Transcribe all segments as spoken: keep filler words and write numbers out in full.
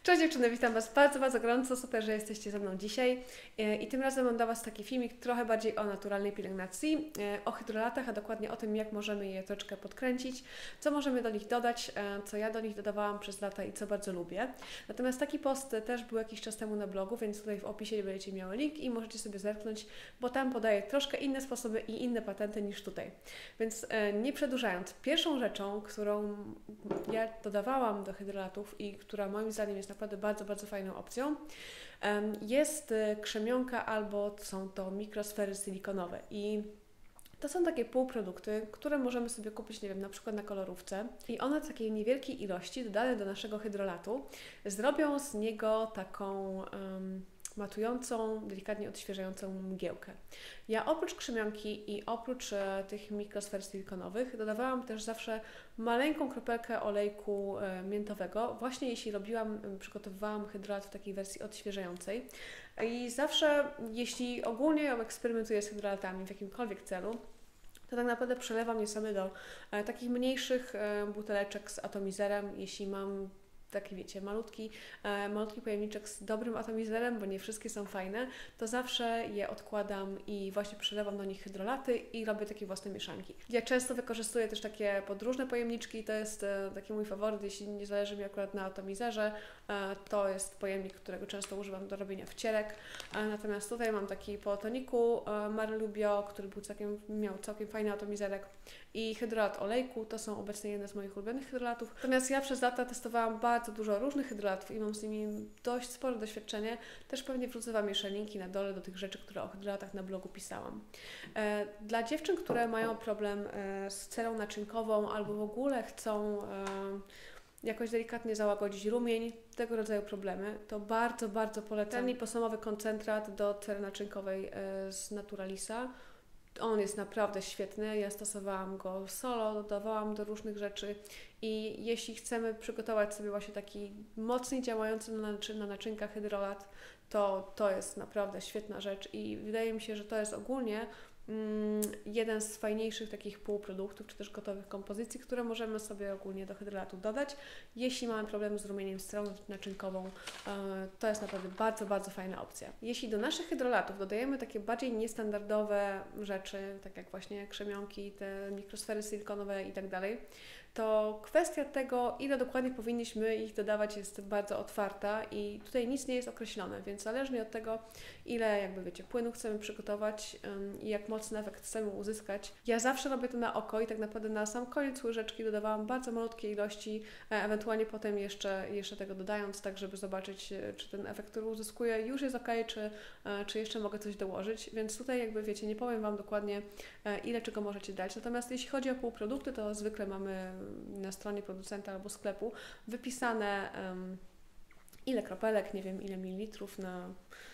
Cześć dziewczyny, witam Was bardzo, bardzo gorąco, super, że jesteście ze mną dzisiaj i tym razem mam dla Was taki filmik trochę bardziej o naturalnej pielęgnacji, o hydrolatach, a dokładnie o tym, jak możemy je troszeczkę podkręcić, co możemy do nich dodać, co ja do nich dodawałam przez lata i co bardzo lubię. Natomiast taki post też był jakiś czas temu na blogu, więc tutaj w opisie będziecie miały link i możecie sobie zerknąć, bo tam podaję troszkę inne sposoby i inne patenty niż tutaj. Więc nie przedłużając, pierwszą rzeczą, którą ja dodawałam do hydrolatów i która moim zdaniem jest naprawdę bardzo, bardzo fajną opcją, jest krzemionka albo są to mikrosfery silikonowe i to są takie półprodukty, które możemy sobie kupić, nie wiem, na przykład na kolorówce i one w takiej niewielkiej ilości dodane do naszego hydrolatu zrobią z niego taką um, matującą, delikatnie odświeżającą mgiełkę. Ja oprócz krzemionki i oprócz e, tych mikrosfer silikonowych dodawałam też zawsze maleńką kropelkę olejku e, miętowego, właśnie jeśli robiłam, e, przygotowywałam hydrolat w takiej wersji odświeżającej. I zawsze, jeśli ogólnie ją eksperymentuję z hydrolatami w jakimkolwiek celu, to tak naprawdę przelewam je sobie do e, takich mniejszych e, buteleczek z atomizerem, jeśli mam taki, wiecie, malutki, e, malutki pojemniczek z dobrym atomizerem, bo nie wszystkie są fajne, to zawsze je odkładam i właśnie przelewam do nich hydrolaty i robię takie własne mieszanki. Ja często wykorzystuję też takie podróżne pojemniczki, to jest e, taki mój faworyt, jeśli nie zależy mi akurat na atomizerze, e, to jest pojemnik, którego często używam do robienia wcierek, e, natomiast tutaj mam taki po toniku e, Marylu Bio, który był całkiem, miał całkiem fajny atomizerek i hydrolat olejku, to są obecnie jedne z moich ulubionych hydrolatów. Natomiast ja przez lata testowałam bardzo dużo różnych hydrolatów i mam z nimi dość spore doświadczenie. Też pewnie wrzucę Wam jeszcze linki na dole do tych rzeczy, które o hydrolatach na blogu pisałam. E, dla dziewczyn, które mają problem e, z cerą naczynkową albo w ogóle chcą e, jakoś delikatnie załagodzić rumień, tego rodzaju problemy, to bardzo, bardzo polecam ten liposomowy koncentrat do cery naczynkowej e, z Naturalisa. On jest naprawdę świetny, ja stosowałam go solo, dodawałam do różnych rzeczy i jeśli chcemy przygotować sobie właśnie taki mocniej działający na, naczy na naczynkach hydrolat, to to jest naprawdę świetna rzecz i wydaje mi się, że to jest ogólnie mm, jeden z fajniejszych takich półproduktów, czy też gotowych kompozycji, które możemy sobie ogólnie do hydrolatu dodać. Jeśli mamy problem z rumieniem z cerą naczynkową, yy, to jest naprawdę bardzo, bardzo fajna opcja. Jeśli do naszych hydrolatów dodajemy takie bardziej niestandardowe rzeczy, tak jak właśnie krzemionki, te mikrosfery silikonowe i tak dalej, to kwestia tego, ile dokładnie powinniśmy ich dodawać, jest bardzo otwarta i tutaj nic nie jest określone, więc zależnie od tego, ile jakby wiecie, płynu chcemy przygotować ym, i jak mocny efekt chcemy uzyskać. Ja zawsze robię to na oko i tak naprawdę na sam koniec łyżeczki dodawałam bardzo malutkie ilości, e, ewentualnie potem jeszcze, jeszcze tego dodając, tak żeby zobaczyć, e, czy ten efekt, który uzyskuję, już jest ok, czy, e, czy jeszcze mogę coś dołożyć, więc tutaj jakby wiecie, nie powiem Wam dokładnie, e, ile czego możecie dać. Natomiast jeśli chodzi o półprodukty, to zwykle mamy na stronie producenta albo sklepu wypisane um, ile kropelek, nie wiem ile mililitrów na,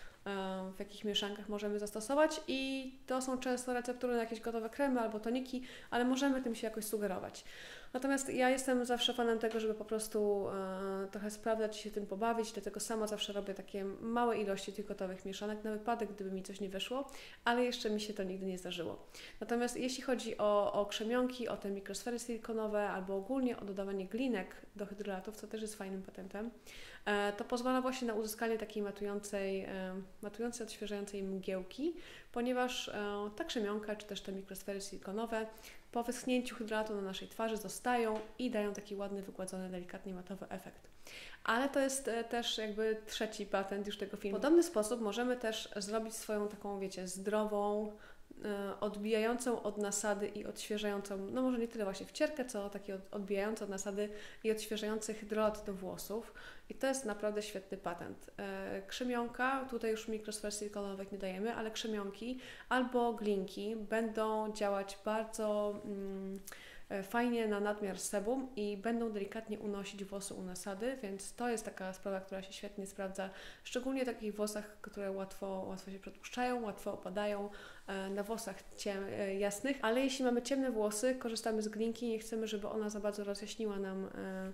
um, w jakich mieszankach możemy zastosować i to są często receptury na jakieś gotowe kremy albo toniki, ale możemy tym się jakoś sugerować. Natomiast ja jestem zawsze fanem tego, żeby po prostu e, trochę sprawdzać się tym pobawić, dlatego sama zawsze robię takie małe ilości tych gotowych mieszanek na wypadek, gdyby mi coś nie wyszło, ale jeszcze mi się to nigdy nie zdarzyło. Natomiast jeśli chodzi o, o krzemionki, o te mikrosfery silikonowe albo ogólnie o dodawanie glinek do hydrolatów, co też jest fajnym patentem, e, to pozwala właśnie na uzyskanie takiej matującej, e, matującej, odświeżającej mgiełki, ponieważ e, ta krzemionka czy też te mikrosfery silikonowe po wyschnięciu hydrolatu na naszej twarzy zostają i dają taki ładny, wygładzony, delikatnie matowy efekt. Ale to jest e, też jakby trzeci patent już tego filmu. W podobny sposób możemy też zrobić swoją taką, wiecie, zdrową, e, odbijającą od nasady i odświeżającą, no może nie tyle właśnie wcierkę, co taki od, odbijający od nasady i odświeżający hydrolat do włosów. I to jest naprawdę świetny patent. E, krzemionka, tutaj już mikrosfer silikonowych nie dajemy, ale krzemionki albo glinki będą działać bardzo mm, fajnie na nadmiar sebum i będą delikatnie unosić włosy u nasady, więc to jest taka sprawa, która się świetnie sprawdza, szczególnie w takich włosach, które łatwo, łatwo się przetłuszczają, łatwo opadają, na włosach ciem, jasnych, ale jeśli mamy ciemne włosy, korzystamy z glinki, nie chcemy, żeby ona za bardzo rozjaśniła nam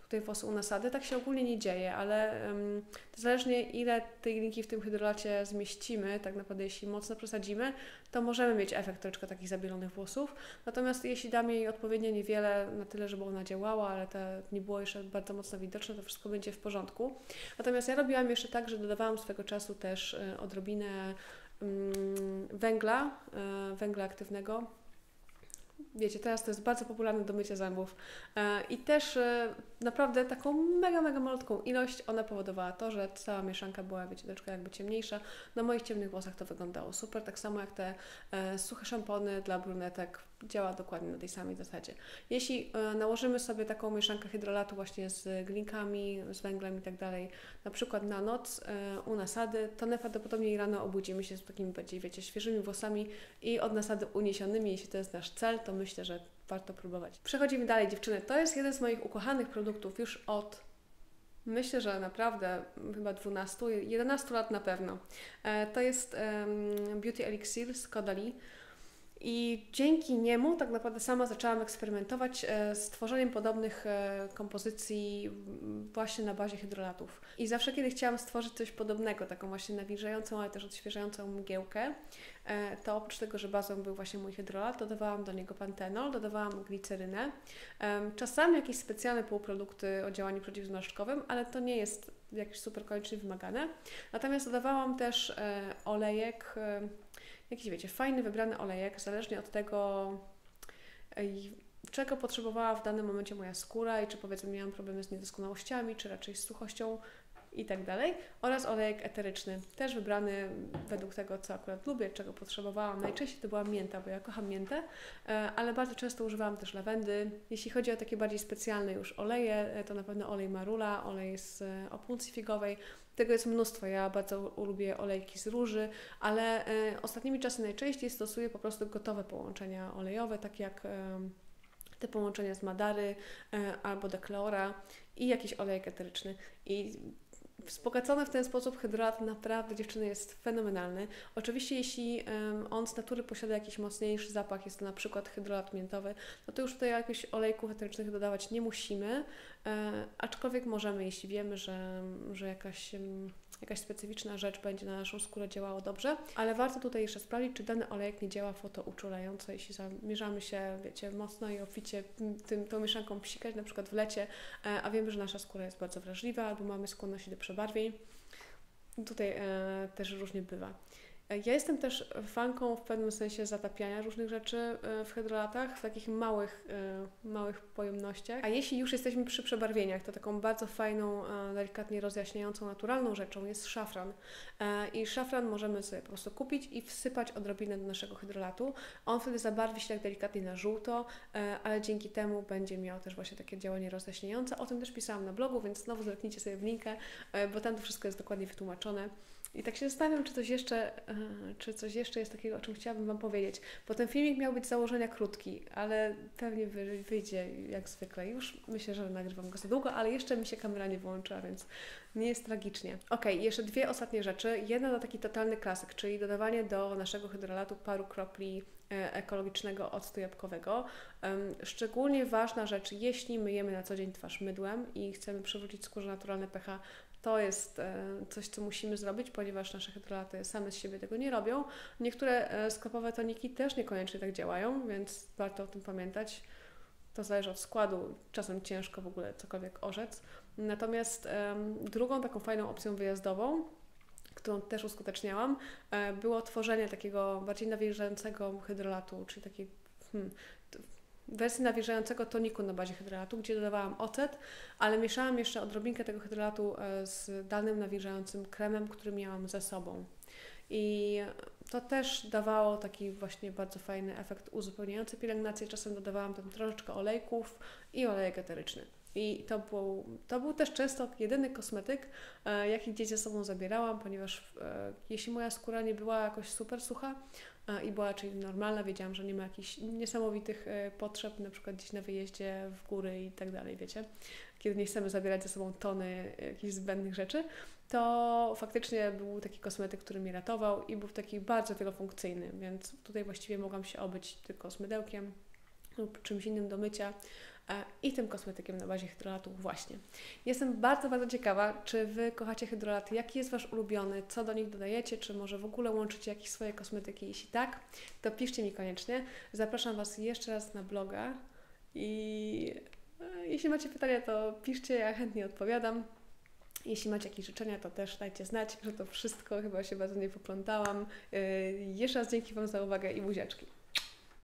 tutaj włosy u nasady. Tak się ogólnie nie dzieje, ale um, to zależnie ile tej linki w tym hydrolacie zmieścimy, tak naprawdę jeśli mocno przesadzimy, to możemy mieć efekt troszeczkę takich zabielonych włosów. Natomiast jeśli damy jej odpowiednio niewiele, na tyle, żeby ona działała, ale to nie było jeszcze bardzo mocno widoczne, to wszystko będzie w porządku. Natomiast ja robiłam jeszcze tak, że dodawałam swego czasu też y, odrobinę y, węgla, y, węgla aktywnego. Wiecie, teraz to jest bardzo popularne do mycia zębów e, i też e, naprawdę taką mega, mega malutką ilość ona powodowała to, że cała mieszanka była, wiecie, troszkę jakby ciemniejsza. Na moich ciemnych włosach to wyglądało super, tak samo jak te e, suche szampony dla brunetek działa dokładnie na tej samej zasadzie. Jeśli e, nałożymy sobie taką mieszankę hydrolatu właśnie z glinkami, z węglem i tak dalej, na przykład na noc e, u nasady, to najprawdopodobniej rano obudzimy się z takimi bardziej, wiecie, świeżymi włosami i od nasady uniesionymi. Jeśli to jest nasz cel, to myślę, że warto próbować. Przechodzimy dalej, dziewczyny. To jest jeden z moich ukochanych produktów już od, myślę, że naprawdę chyba dwunastu, jedenastu lat na pewno. E, to jest um, Beauty Elixir z Caudalie. I dzięki niemu tak naprawdę sama zaczęłam eksperymentować e, z tworzeniem podobnych e, kompozycji właśnie na bazie hydrolatów. I zawsze, kiedy chciałam stworzyć coś podobnego, taką właśnie nawilżającą, ale też odświeżającą mgiełkę, e, to oprócz tego, że bazą był właśnie mój hydrolat, dodawałam do niego pantenol, dodawałam glicerynę, e, czasami jakieś specjalne półprodukty o działaniu przeciwzmarszczkowym, ale to nie jest jakieś super koniecznie wymagane. Natomiast dodawałam też e, olejek, e, jakiś, wiecie, fajny, wybrany olejek, zależnie od tego, czego potrzebowała w danym momencie moja skóra i czy powiedzmy miałam problemy z niedoskonałościami, czy raczej z suchością i tak dalej. Oraz olejek eteryczny, też wybrany według tego, co akurat lubię, czego potrzebowałam. Najczęściej to była mięta, bo ja kocham miętę, ale bardzo często używałam też lawendy. Jeśli chodzi o takie bardziej specjalne już oleje, to na pewno olej marula, olej z opuncji figowej. Tego jest mnóstwo. Ja bardzo lubię olejki z róży, ale e, ostatnimi czasy najczęściej stosuję po prostu gotowe połączenia olejowe, takie jak e, te połączenia z Madary e, albo Decleora i jakiś olejek eteryczny. I wzbogacony w ten sposób hydrolat naprawdę, dziewczyny, jest fenomenalny. Oczywiście jeśli um, on z natury posiada jakiś mocniejszy zapach, jest to na przykład hydrolat miętowy, no to już tutaj jakichś olejków eterycznych dodawać nie musimy, e, aczkolwiek możemy, jeśli wiemy, że, że jakaś, um, jakaś specyficzna rzecz będzie na naszą skórę działała dobrze, ale warto tutaj jeszcze sprawdzić, czy dany olejek nie działa fotouczulająco, jeśli zamierzamy się, wiecie, mocno i obficie tym, tą mieszanką psikać, na przykład w lecie, e, a wiemy, że nasza skóra jest bardzo wrażliwa albo mamy skłonność do przebarwień. Tutaj e, też różnie bywa. Ja jestem też fanką w pewnym sensie zatapiania różnych rzeczy w hydrolatach, w takich małych, małych pojemnościach. A jeśli już jesteśmy przy przebarwieniach, to taką bardzo fajną, delikatnie rozjaśniającą, naturalną rzeczą jest szafran. I szafran możemy sobie po prostu kupić i wsypać odrobinę do naszego hydrolatu. On wtedy zabarwi się tak delikatnie na żółto, ale dzięki temu będzie miał też właśnie takie działanie rozjaśniające. O tym też pisałam na blogu, więc znowu zerknijcie sobie w linkę, bo tam to wszystko jest dokładnie wytłumaczone. I tak się zastanawiam, czy coś jeszcze, czy coś jeszcze jest takiego, o czym chciałabym Wam powiedzieć. Bo ten filmik miał być z założenia krótki, ale pewnie wyjdzie jak zwykle. Już myślę, że nagrywam go za długo, ale jeszcze mi się kamera nie włącza, więc nie jest tragicznie. Ok, jeszcze dwie ostatnie rzeczy. Jedna to taki totalny klasyk, czyli dodawanie do naszego hydrolatu paru kropli ekologicznego octu jabłkowego. Szczególnie ważna rzecz, jeśli myjemy na co dzień twarz mydłem i chcemy przywrócić skórze naturalne pH, to jest coś, co musimy zrobić, ponieważ nasze hydrolaty same z siebie tego nie robią. Niektóre sklepowe toniki też niekoniecznie tak działają, więc warto o tym pamiętać. To zależy od składu, czasem ciężko w ogóle cokolwiek orzec. Natomiast um, drugą taką fajną opcją wyjazdową, którą też uskuteczniałam, e, było tworzenie takiego bardziej nawilżającego hydrolatu, czyli takiej hmm, wersji nawilżającego toniku na bazie hydrolatu, gdzie dodawałam ocet, ale mieszałam jeszcze odrobinkę tego hydrolatu z danym nawilżającym kremem, który miałam ze sobą. I to też dawało taki właśnie bardzo fajny efekt uzupełniający pielęgnację. Czasem dodawałam tam troszeczkę olejków i olejek eteryczny. I to był, to był też często jedyny kosmetyk, e, jaki gdzieś ze sobą zabierałam, ponieważ e, jeśli moja skóra nie była jakoś super sucha e, i była raczej normalna, wiedziałam, że nie ma jakichś niesamowitych e, potrzeb, na przykład gdzieś na wyjeździe w góry i tak dalej, wiecie, kiedy nie chcemy zabierać ze sobą tony jakichś zbędnych rzeczy, to faktycznie był taki kosmetyk, który mnie ratował i był taki bardzo wielofunkcyjny, więc tutaj właściwie mogłam się obyć tylko z mydełkiem lub czymś innym do mycia. i tym kosmetykiem na bazie hydrolatów właśnie. Jestem bardzo, bardzo ciekawa, czy Wy kochacie hydrolaty, jaki jest Wasz ulubiony, co do nich dodajecie, czy może w ogóle łączycie jakieś swoje kosmetyki. Jeśli tak, to piszcie mi koniecznie. Zapraszam Was jeszcze raz na bloga i jeśli macie pytania, to piszcie, ja chętnie odpowiadam. Jeśli macie jakieś życzenia, to też dajcie znać, że to wszystko, chyba się bardzo nie poplątałam. Yy, jeszcze raz dzięki Wam za uwagę i buziaczki.